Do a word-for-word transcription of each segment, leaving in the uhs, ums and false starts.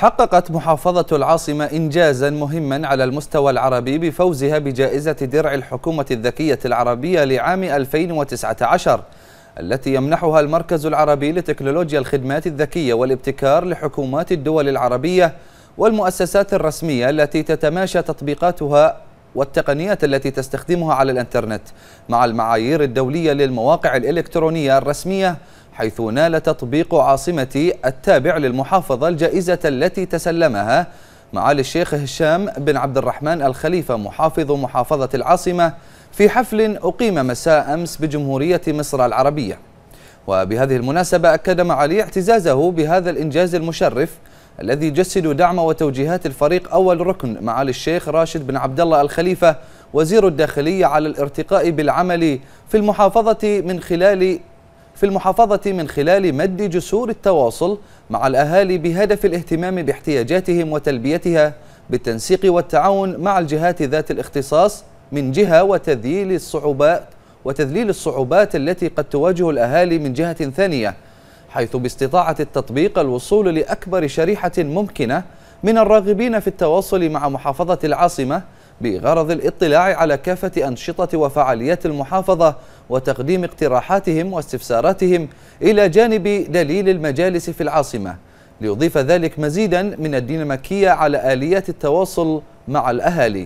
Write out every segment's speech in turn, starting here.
حققت محافظة العاصمة إنجازا مهما على المستوى العربي بفوزها بجائزة درع الحكومة الذكية العربية لعام ألفين وتسعة عشر، التي يمنحها المركز العربي لتكنولوجيا الخدمات الذكية والابتكار لحكومات الدول العربية والمؤسسات الرسمية التي تتماشى تطبيقاتها والتقنيات التي تستخدمها على الإنترنت مع المعايير الدولية للمواقع الإلكترونية الرسمية، حيث نال تطبيق عاصمتي التابع للمحافظة الجائزة التي تسلمها معالي الشيخ هشام بن عبد الرحمن الخليفة محافظ محافظة العاصمة في حفل أقيم مساء أمس بجمهورية مصر العربية. وبهذه المناسبة أكد معالي اعتزازه بهذا الإنجاز المشرف الذي يجسد دعم وتوجيهات الفريق أول ركن معالي الشيخ راشد بن عبد الله الخليفة وزير الداخلية على الارتقاء بالعمل في المحافظة من خلال في المحافظة من خلال مد جسور التواصل مع الأهالي بهدف الاهتمام باحتياجاتهم وتلبيتها بالتنسيق والتعاون مع الجهات ذات الاختصاص من جهة، وتذليل الصعوبات وتذليل الصعوبات التي قد تواجه الأهالي من جهة ثانية، حيث باستطاعة التطبيق الوصول لأكبر شريحة ممكنة من الراغبين في التواصل مع محافظة العاصمة بغرض الاطلاع على كافة أنشطة وفعاليات المحافظة وتقديم اقتراحاتهم واستفساراتهم إلى جانب دليل المجالس في العاصمة، ليضيف ذلك مزيدا من الديناميكية على آليات التواصل مع الأهالي.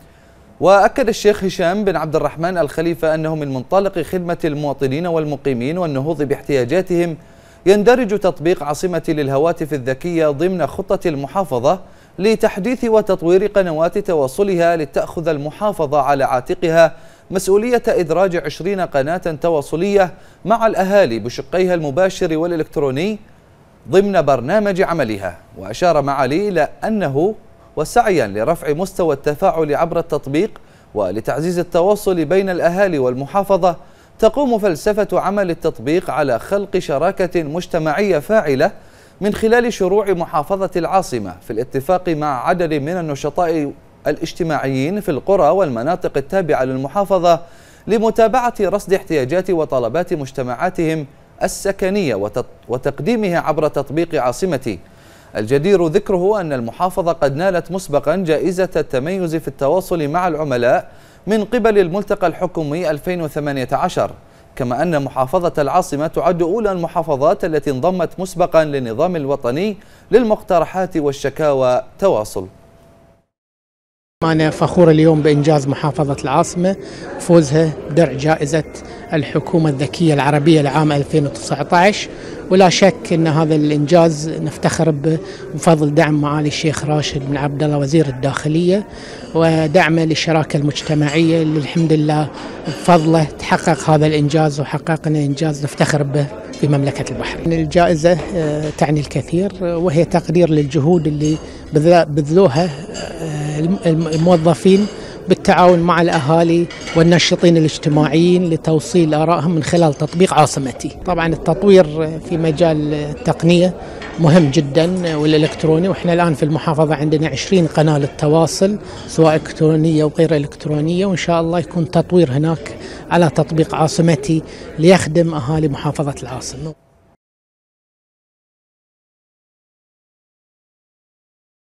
وأكد الشيخ هشام بن عبد الرحمن الخليفة أنه من منطلق خدمة المواطنين والمقيمين والنهوض باحتياجاتهم يندرج تطبيق عاصمتي للهواتف الذكية ضمن خطة المحافظة لتحديث وتطوير قنوات تواصلها، لتأخذ المحافظة على عاتقها مسؤولية إدراج عشرين قناة تواصلية مع الأهالي بشقيها المباشر والإلكتروني ضمن برنامج عملها. وأشار معالي إلى أنه وسعيا لرفع مستوى التفاعل عبر التطبيق ولتعزيز التواصل بين الأهالي والمحافظة، تقوم فلسفة عمل التطبيق على خلق شراكة مجتمعية فاعلة من خلال شروع محافظة العاصمة في الاتفاق مع عدد من النشطاء الاجتماعيين في القرى والمناطق التابعة للمحافظة لمتابعة رصد احتياجات وطلبات مجتمعاتهم السكنية وتقديمها عبر تطبيق عاصمتي. الجدير ذكره أن المحافظة قد نالت مسبقا جائزة التميز في التواصل مع العملاء من قبل الملتقى الحكومي ألفين وثمانية عشر، كما أن محافظة العاصمة تعد أولى المحافظات التي انضمت مسبقا للنظام الوطني للمقترحات والشكاوى تواصل. أنا فخور اليوم بإنجاز محافظة العاصمة وفوزها بدرع جائزة الحكومة الذكية العربية لعام ألفين وتسعة عشر، ولا شك أن هذا الإنجاز نفتخر به بفضل دعم معالي الشيخ راشد بن عبد الله وزير الداخلية ودعمه للشراكة المجتمعية اللي الحمد لله بفضله تحقق هذا الإنجاز، وحققنا إنجاز نفتخر به في مملكة البحرين. الجائزة تعني الكثير، وهي تقدير للجهود اللي بذلوها الموظفين بالتعاون مع الأهالي والناشطين الاجتماعيين لتوصيل آرائهم من خلال تطبيق عاصمتي. طبعا التطوير في مجال التقنية مهم جدا والإلكتروني، وإحنا الآن في المحافظة عندنا عشرين قناة للتواصل سواء إلكترونية وغير إلكترونية، وإن شاء الله يكون تطوير هناك على تطبيق عاصمتي ليخدم أهالي محافظة العاصمة.